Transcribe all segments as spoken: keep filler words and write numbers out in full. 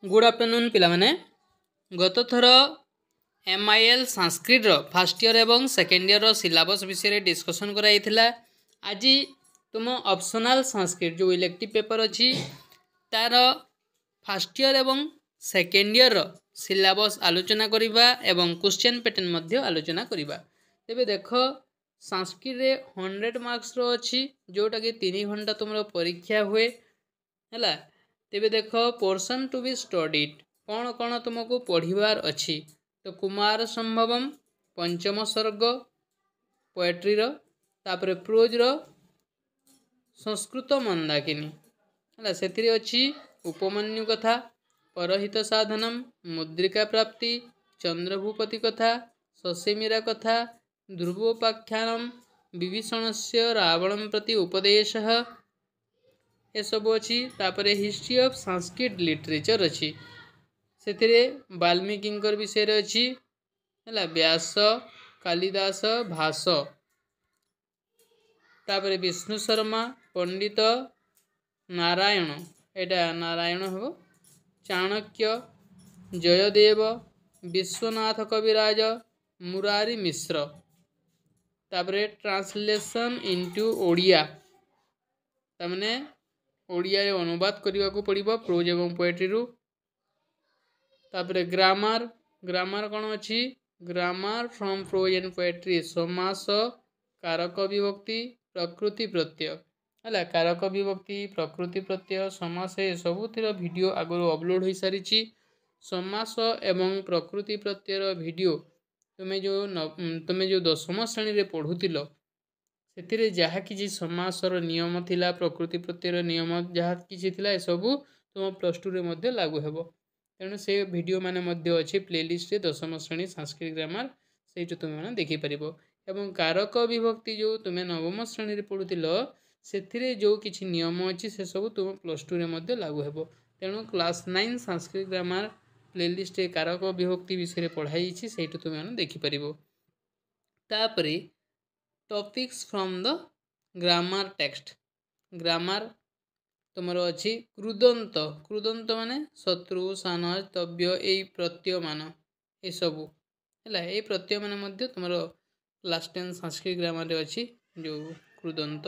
Good afternoon पिला माने गत थर M I L Sanskrit first year एवं सेकेंड ईयर सिलेबस विषय डिस्कसन कराइथिला। आज तुम ऑप्शनल संस्कृत जो इलेक्टिव पेपर अच्छी तार फास्ट ईयर एवं सेकेंड ईयर सिलेबस आलोचना करिबा एवं क्वेश्चन पैटर्न मध्य आलोचना करिबा। तेबे देख संस्कृत रे हंड्रेड मार्क्स रो अच्छी जोटा कि तीन घंटा तुम परीक्षा हुए है। तेबे देख पोर्शन टू बी स्टडीड कौन कौन तुमको पढ़ार अच्छी तो कुमार संभवम पंचम सर्ग पोएट्री रो तापर प्रोज रो संस्कृत मंदाकिनी है से अच्छी उपमन्यु कथा परहित साधनम मुद्रिका प्राप्ति चंद्रभूपति कथा ससेमीरा कथा ध्रुवोपाख्यानम विभीषण से रावण प्रति उपदेश ये सब अच्छी। तापर हिस्ट्री ऑफ संस्कृत लिटरेचर अच्छी से वाल्मीकि विषय अच्छी है व्यास कालिदास भास तापर विष्णु शर्मा पंडित नारायण एटा नारायण हो चाणक्य जयदेव विश्वनाथ कविराज मुरारी मिश्र तापर ट्रांसलेशन इनटू ओडिया तमने ओडिया रे अनुवाद करने को पड़िबो प्रोज एवं पोएट्री रु। तापर ग्रामर ग्रामर कौन अच्छी grammar from prose and poetry समास कारक विभक्ति प्रकृति प्रत्यय है कारक विभक्ति प्रकृति प्रत्यय समास ये सबुतिर वीडियो आगु अपलोड हो सारी। समास एवं प्रकृति प्रत्ययर वीडियो तुम्हें जो तुम्हें जो दशम श्रेणी रे पढ़ुतिलो से जहाँ कि समासर नियम थिला प्रकृति प्रत्ययर नियम जहाँ कि ए सबू तुम प्लस टू रे मध्य लागू हेबो। तेणु से वीडियो माने मध्य अच्छे प्लेलिस्ट रे दशम श्रेणी संस्कृत ग्रामर से तुम मैंने देखिपर एवं कारक विभक्ति जो तुम्हें नवम श्रेणी रे पढ़ुतिलो से जो किछि नियम अच्छी से सब तुम प्लस टू रे मध्य लागू हेबो। तेणु class nine Sanskrit grammar playlist रे कारक विभक्ति विषय पढ़ाई से तुम मैंने देखिपर। तापरे topics from the grammar text grammar तुमर अच्छी कृदंत कृदंत माने शत्रु सान तव्य यही प्रत्यय मान ये सबू है ये प्रत्यय मान मध्य तुम क्लास टेन संस्कृत ग्रामर रे अच्छी जो कृदंत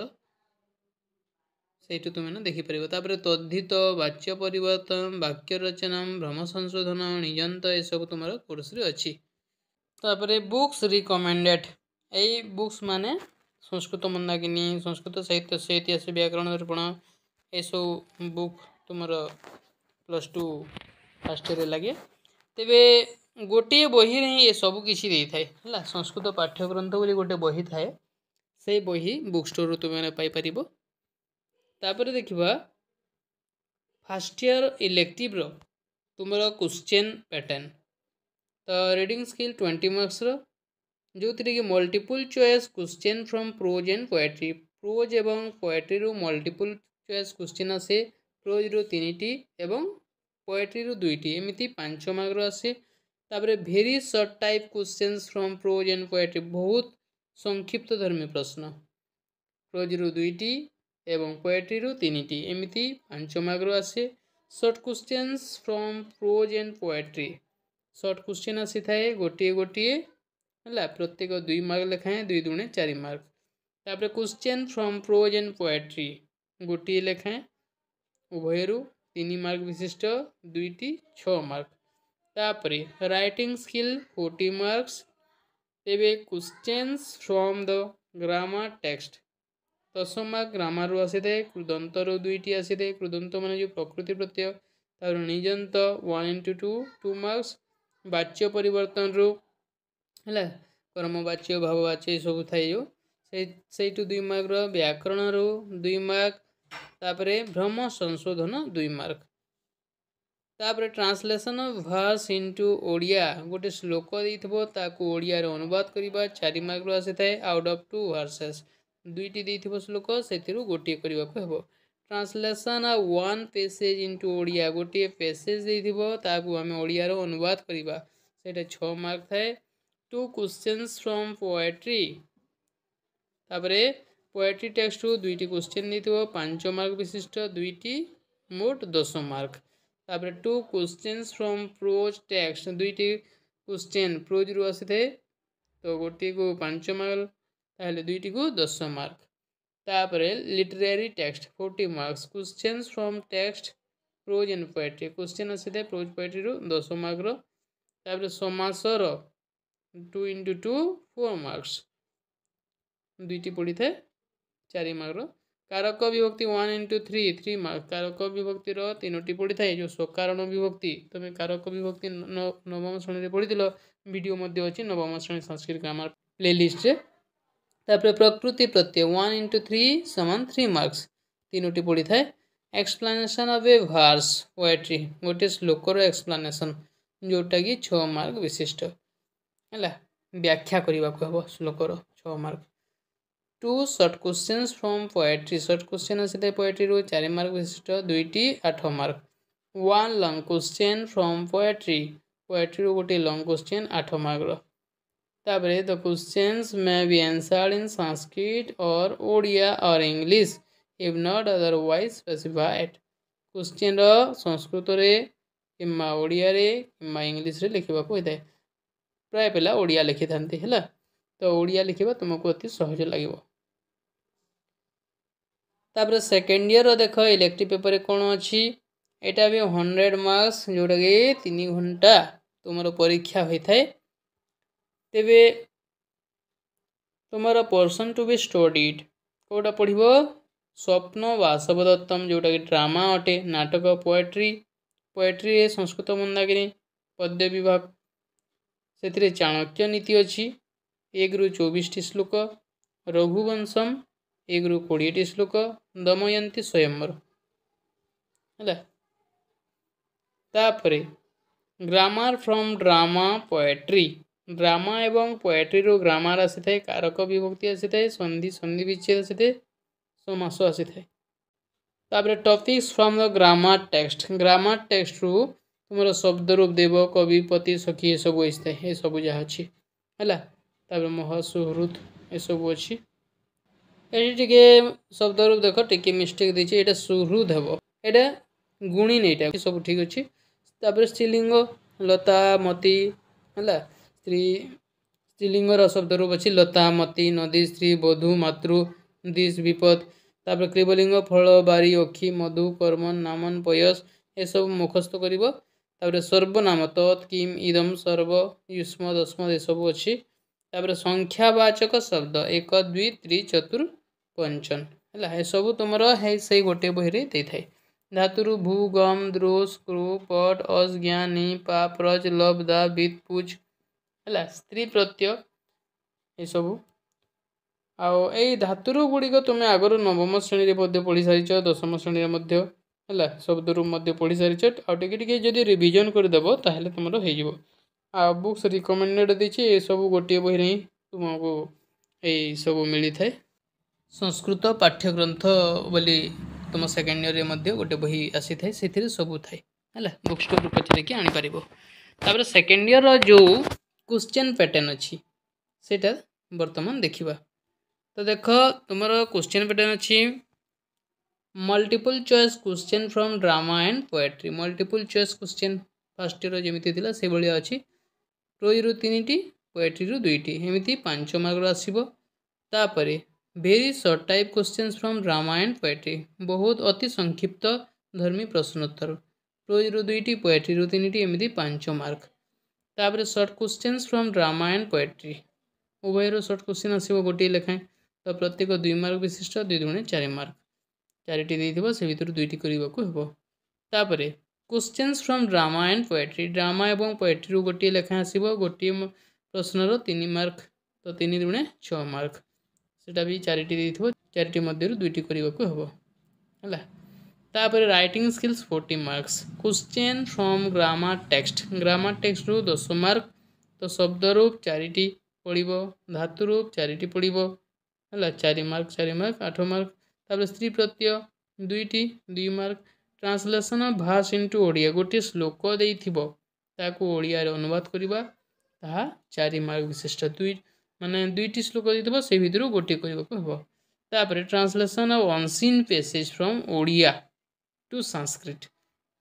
से तुम देखिपर। तापर तद्धित वाच्य परिवर्तन वाक्य रचना भ्रम संशोधन निजंत ये सब तुम कोर्स रे अच्छी। तापर बुक्स रिकमेंडेड यही बुक्स माने संस्कृत मंदाकिनी संस्कृत साहित्य से इतिहास व्याकरण दर्पण ये सब बुक तुम प्लस टू फास्ट ईयर लगे। तेबे गोटे बही रे ये सब किसी दे थाए है संस्कृत पाठ्यग्रंथ बोली गोटे बही थाए से बही बुक स्टोर तुम पाइपर। तापर देखिबा फास्ट ईयर इलेक्टिव रो तुमर क्वेश्चन पैटर्न तो रीडिंग स्किल ट्वेंटी मार्क्स रो जो थी कि multiple choice question from prose and poetry prose एवं पोएट्री रू मल्टीपल चॉइस क्वेश्चन आसे प्रोज रू तीन टी एवं पोएट्री रू दुईटी एमती पांच मार्क आसे। तापर very short type questions from prose and poetry बहुत संक्षिप्त धर्मी प्रश्न प्रोज रू दुईटी एवं पोएट्री रू तीन टी एमती पांच मार्क आसे। Short questions from prose and poetry short question आसी थाए गोटे गोटे है प्रत्येक दुई मार्क लेखाएं दुई दुणे चार मार्क। तापर question from prose and poetry गोटे लेखाएं उभयरू तीन मार्क विशिष्ट दुईटी छ मार्क। तापरे राइटिंग स्किल फोर्टी मार्क्स। तेबे questions from the grammar text दस मार्क ग्रामर रू आसी थाए कृदंत रू दुईटी आसी थाए कृदंत माने जो प्रकृति प्रत्यय तापर निजंत one into two two marks. वाच्य परिवर्तन रू है कर्मवाच्य भाववाच्य सब थाए जो से दुई मार्क व्याकरण रू दुई मार्क। तापर भ्रम संशोधन दुई मार्क। तापर translation of verse into Odia गोटे श्लोक देइथबो ताकू ओडिया रे अनुवाद करिबा चार मार्क आसी थाए आउट ऑफ टू वर्सेस दुईटी देइथबो श्लोक सेतिरु गोटे करिबा को हेबो। Translation of one passage into Odia गोटे पैसेज देइथबो ताकू हमें ओडिया रे अनुवाद करिबा सेटा छ मार्क थाए। टू क्वेश्चंस फ्रॉम पोएट्री तापरे पोएट्री टेक्स्ट रू दुईटी क्वेश्चन देइथबो पांच मार्क विशिष्ट दुईटी मोट दस मार्क। तापर two questions from prose text दुईटी क्वेश्चन प्रोज रु आसी थे तो गोटे को पांच मार्क ताहले दुईटी को दस मार्क तापर literary text forty marks questions from text prose and poetry question आसी थे प्रोज पोएट्री रु दस मार्क रो तापर समासर two into two four marks दुईटी पड़ी थे चार मार्क रो कारक विभक्ति one into three three mark कारक विभक्ति तीनोटी पड़ी था जो सकारण विभक्ति तुम कारक विभक्ति नवम श्रेणी पढ़ी वीडियो मध्य अच्छी नवम श्रेणी संस्कृत ग्रामर प्लेलिस्ट तापर प्रकृति प्रत्यय वन इंटू थ्री समान थ्री मार्क्स तीनोटी पड़ी था explanation of a verse poetry गोटे श्लोकर एक्सप्लेनेशन जोटा कि छः मार्क विशिष्ट है व्याख्या करने को हम श्लोकर छः mark two short questions from poetry short question आसी पोएट्री रू चार मार्क विशिष्ट दुईटी आठ mark one long question from poetry poetry रू गोटे लॉन्ग क्वेश्चन आठ मार्क तापर the questions may be answered in Sanskrit और ओडिया और English if not otherwise specified question Sanskrit रे किंबा ओडिया रे किंबा इंग्लिश रे लिखा होता है प्राय पिला ओडिया लिखि थांती है तो ओडिया लिखा तुमको अति सहज लगे तापर सेकेंड ईयर देख इलेक्टिव पेपर कौन अच्छी यहाँ भी हंड्रेड मार्क्स जोटा कि तीन घंटा तुम परीक्षा होता है तेबे तुम पर्सन टू बी स्टडीड कौटा पढ़ स्वप्न वासवदत्तम जोटा कि ड्रामा अटे नाटक पोएट्री पोएट्री संस्कृत मंदाकिनी पद्य विभाग से चाणक्य नीति अच्छी एक रु चौबीस टी श्लोक रघुवंशम एक रु कोड़े टी श्लोक दमयंती स्वयंवर है तापरे grammar from drama poetry drama एवं पोएट्री रो ग्रामर आसी थाए कारक विभक्ति आसी थाए संधि संधि विच्छेद आसी थाए समास आसी थाए तापरे topics from the grammar text grammar text रु तुम शब्द रूप देव कवि पति सखी ये सब आसी थाए ये सब जहाँ अच्छी है तापरे मह सुहृद ये सब अच्छी ये टिके शब्द रूप देख टिके मिस्टेक देछि एटा सुहृद हेबो एटा गुणी नहीं सब ठीक अच्छे तापर स्त्रीलिंग लता मती है स्त्री स्त्रीलिंगर शब्द रूप अच्छी लता मती नदी स्त्री बधू मातृ दिश विपद तापर क्रिबलिंग फल बारी अखी मधु कर्मन नामन पयस ये सब मुखस्त कर सर्वनाम तत् किम इदम सर्व युष्म दस्म ये सब अच्छी तापर संख्यावाचक शब्द एक दुई त्रि चतुर पंचन है सब तुम से गोटे बही दे था धातुरु भू गम द्रोष क्रू पट अस ज्ञानी पाप रज लब दा बीत पूज है स्त्री प्रत्यय ये सब आओ धातुरु गुड़िक तुम आगर नवम श्रेणी में पढ़ी सारीच दशम श्रेणी है शब्द रूप पढ़ी सारीच आगे जदि रिविजन करदेव ताहले तुम हो आ बुक्स रिकमेंडेड देछि ये सब गोटे बही ही तुमको यही सब मिली थाए संस्कृत पाठ्यग्रंथ बोली तुम सेकेंड ईयर में गोटे बही आसी थाए से सब थाए है बुक स्टोर पचारे कि आनीपर तापर सेकेंड ईयर जो क्वेश्चन पैटर्न अच्छी सेटा बर्तमान देखा तो देख तुम क्वेश्चन पैटर्न अच्छी multiple choice question from drama and poetry multiple choice question first year जमी थी से भाया अच्छी प्रोज रु तीन टी पोएट्री रु दुईटी एमती पांच मार्क आसो तापर very short type questions from drama and poetry बहुत अति संक्षिप्त धर्मी प्रश्नोत्तर प्रोज रु दुईटी पोएट्री रु तीन टी एमती पांच मार्क तापर short questions from drama and poetry उभयर सर्ट क्वेश्चन आसो गोटे लेखाएं तो प्रत्येक दुई मार्क विशिष्ट दुई दुणे चार मार्क चारिटी देइथिबो से भितर दुईटी करबा को हेबो तापर questions from drama and poetry drama एवं पोएट्री रु गोटे लेखा आसो गोटे प्रश्नर तीन मार्क तो तीन दुणे छः मार्क सेटा भी चारिटी देइथिबो चारिटी मध्यरु दुईटी करबा को हेबो हला तापर writing skills forty marks question from grammar text grammar text रु दस मार्क तो शब्द रूप चारिटी पढ़िबो धातु रूप चारिटी पढ़िबो हला चार मार्क चार मार्क आठ मार्क तापर स्त्री प्रत्यय दुईटी दुई मार्क ट्रांसलेशन ऑफ भाष इनटू ओडिया गोटे श्लोक देइथिबो ताको ओडिया रे अनुवाद करबा ताहा चार मार्क विशिष्ट दुई माने दुईटी श्लोक देइथिबो से भितर गोटे करबा को हेबो तापर translation of unseen passage from Odia to Sanskrit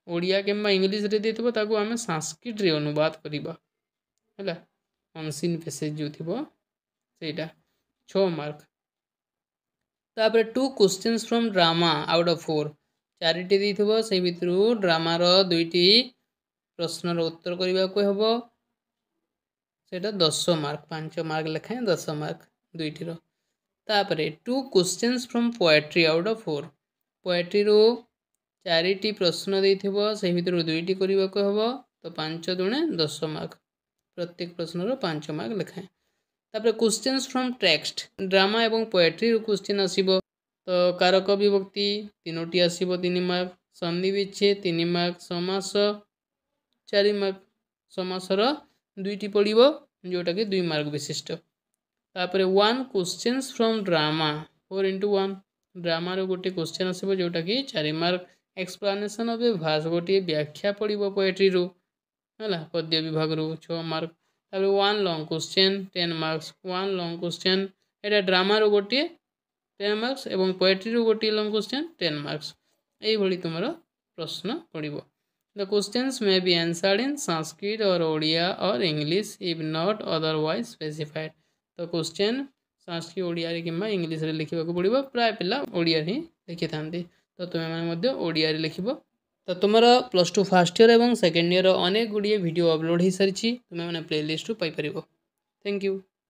Odia किंबा इंग्लिश रे देथिबो ताकू आमे संस्कृत रे अनुवाद करिबा हैला अनसीन पैसेज जो थिबो सेटा छह मार्क। तापर two questions from drama out of four चारिटी देथिबो से भितरु ड्रामा रो दुईटी प्रश्न रो उत्तर करिबा को हेबो सेटा दस मार्क पाँच मार्क लेखाएं दस मार्क दुईटी रो। तापर two questions from poetry out of four poetry रो चारिटी प्रश्न देथिबो से भितरु दुईटी करिबा को हेबो तो पाँच दुणे दस मार्क प्रत्येक प्रश्न रो पाँच मार्क लेखाएं। तापर क्वेश्चंस फ्रॉम टेक्स्ट ड्रामा एवं पोएट्री रो क्वेश्चन आसीबो तो कारक विभक्ति तीनोटी आसीबो तीन मार्क संधि विच्छेद तीन मार्क समास चार मार्क समास रो दुईटी पड़िबो जोटा कि दुई मार्क विशिष्ट। तापर one questions from drama four into one drama रो गोटे क्वेश्चन आसीबो जोटा कि चार मार्क एक्सप्लेनेशन ऑफ ए भाष गोटे व्याख्या पड़िबो पोएट्री रो हैला पद्य विभाग रो छह मार्क। तापर one long question ten marks one long question एटा ड्रामा रो गोटे टेन मार्क्स एवं पोएट्री रो गोटे लॉन्ग क्वेश्चन टेन मार्क्स एई भली तुमरो प्रश्न पड़िबो। The questions may be answered in Sanskrit और ओडिया और English if not otherwise specified तो क्वेश्चन संस्कृत ओडिया रे किंबा इंग्लिश रे लिखिबा को पड़िबो प्राय पिला ओडिया रे लिखि थांती तो तुमे माने मध्य ओडिया रे लिखिबो। तो तुमरो प्लस टू फर्स्ट ईयर एवं सेकंड ईयर अनेक गुड़िए वीडियो अपलोड हो सारी तुमे माने प्लेलिस्ट पाई परिबो। Thank you.